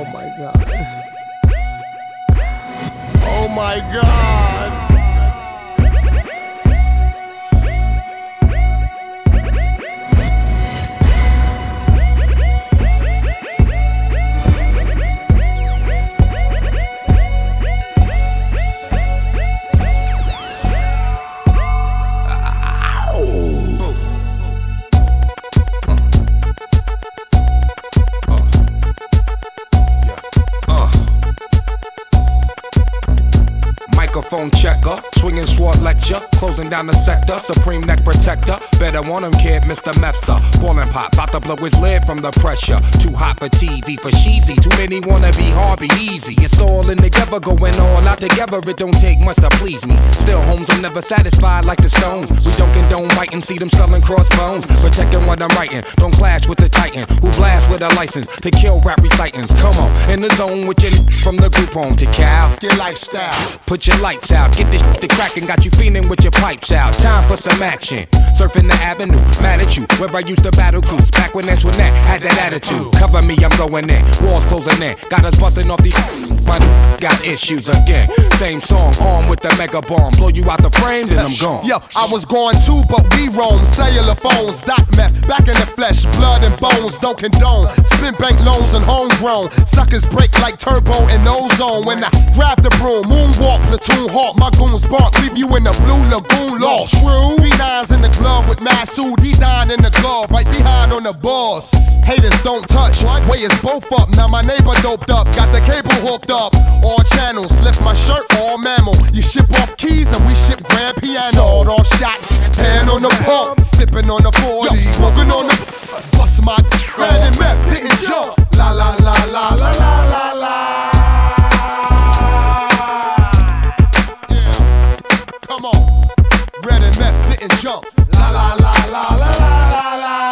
my God. Oh my God. Microphone checker, swinging sword lecture, closing down the sector, supreme neck protector. Better want him, kid, Mr. Mepsa. Ballin' pop, bout to blow his lid from the pressure. Too hot for TV, for cheesy. Too many wanna be hard, be easy. It's all in together, going all out together. It don't take much to please me. Still, homes, I'm never satisfied like the Stones. We don't condone writing, see them selling crossbones. Protecting what I'm writing, don't clash with the Titan who blast with a license to kill rap recitants. Come on, in the zone with your from the group home to Cal. Your lifestyle. Put your lights out, get this shit to crackin', got you feeling with your pipes out. Time for some action. Surfing the avenue, mad at you, where I used to battle cruise. Back when Antoinette had that attitude. Cover me, I'm going in. Walls closing in. Got us busting off these. My got issues again. Same song, armed with the mega bomb. Blow you out the frame, then I'm gone. Yo, I was going too, but we roam. Cellular phones, dot meth, back in the flesh, blood and bones, don't condone. Spin bank loans and homegrown. Suckers break like turbo and ozone. When I grab the broom, moonwalk, platoon hawk, my goons bark, leave you in the blue lagoon lost. True. B9's in the club with Masu, D9 in the glove, right behind on the boss. Haters don't touch, way is both up. Now my neighbor doped up, got the cable hooked up. All channels, lift my shirt, all mammal. You ship off keys and we ship grand piano. Sawed off shot, hand on the pump, sipping on the 40, smoking on the bust my red and meth, didn't jump. La la la la la la la la. Yeah, come on, red and meth didn't jump. La la la la la la la la.